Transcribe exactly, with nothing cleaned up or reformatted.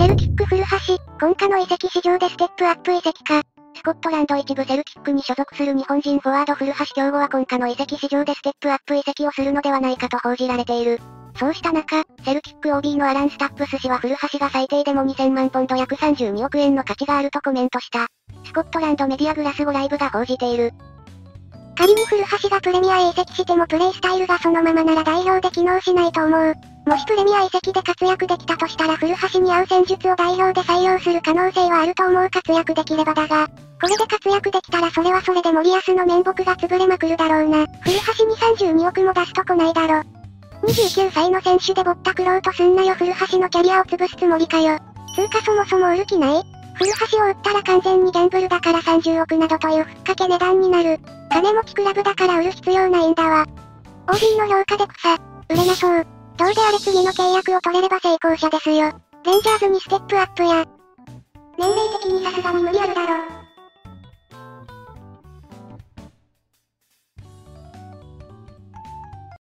セルティック古橋、今夏の移籍市場でステップアップ移籍か。スコットランド一部セルティックに所属する日本人フォワード古橋亨梧は今夏の移籍市場でステップアップ移籍をするのではないかと報じられている。そうした中、セルティック オービー のアラン・スタップス氏は古橋が最低でもにせんまんポンド約さんじゅうにおくえんの価値があるとコメントした。スコットランドメディアグラスゴライブが報じている。仮に古橋がプレミアへ移籍してもプレイスタイルがそのままなら代表で機能しないと思う。もしプレミア移籍で活躍できたとしたら古橋に合う戦術を代表で採用する可能性はあると思う。活躍できればだが、これで活躍できたらそれはそれで森保の面目が潰れまくるだろうな。古橋にさんじゅうにおくも出すとこないだろ。にじゅうきゅうさいの選手でぼったくろうとすんなよ。古橋のキャリアを潰すつもりかよ。つうかそもそも売る気ない？古橋を売ったら完全にギャンブルだからさんじゅうおくなどというふっかけ値段になる。金持ちクラブだから売る必要ないんだわ。オービー の評価で草。売れなそう。どうであれ次の契約を取れれば成功者ですよ。レンジャーズにステップアップや。年齢的にさすがに無理あるだろ。